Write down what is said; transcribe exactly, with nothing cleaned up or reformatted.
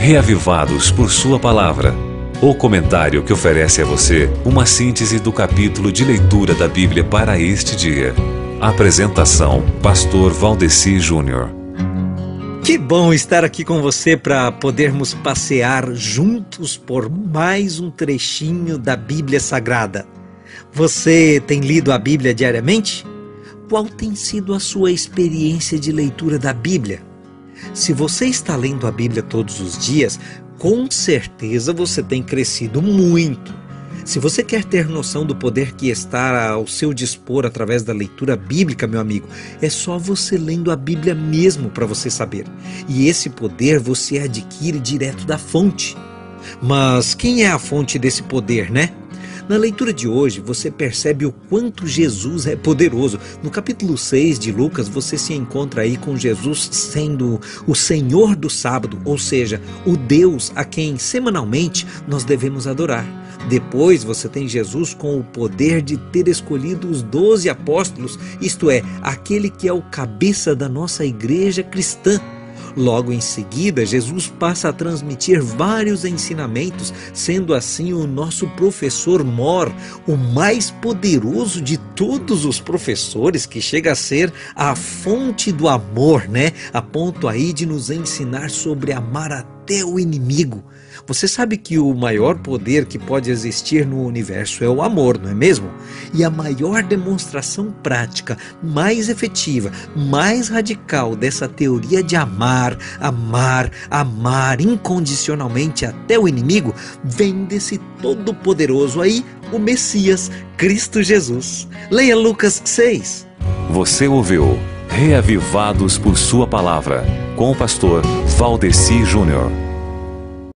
Reavivados por Sua Palavra. O comentário que oferece a você uma síntese do capítulo de leitura da Bíblia para este dia. Apresentação: Pastor Valdeci Júnior. Que bom estar aqui com você para podermos passear juntos por mais um trechinho da Bíblia Sagrada. Você tem lido a Bíblia diariamente? Qual tem sido a sua experiência de leitura da Bíblia? Se você está lendo a Bíblia todos os dias, com certeza você tem crescido muito. Se você quer ter noção do poder que está ao seu dispor através da leitura bíblica, meu amigo, é só você lendo a Bíblia mesmo para você saber. E esse poder você adquire direto da fonte. Mas quem é a fonte desse poder, né? Na leitura de hoje, você percebe o quanto Jesus é poderoso. No capítulo seis de Lucas, você se encontra aí com Jesus sendo o Senhor do sábado, ou seja, o Deus a quem semanalmente nós devemos adorar. Depois você tem Jesus com o poder de ter escolhido os doze apóstolos, isto é, aquele que é o cabeça da nossa igreja cristã. Logo em seguida, Jesus passa a transmitir vários ensinamentos, sendo assim o nosso professor mor, o mais poderoso de todos os professores, que chega a ser a fonte do amor, né? A ponto aí de nos ensinar sobre amar até o inimigo. Você sabe que o maior poder que pode existir no universo é o amor, não é mesmo? E a maior demonstração prática, mais efetiva, mais radical dessa teoria de amar, amar, amar incondicionalmente até o inimigo, vem desse todo-poderoso aí, o Messias, Cristo Jesus. Leia Lucas seis. Você ouviu Reavivados por Sua Palavra, com o pastor Valdeci Júnior.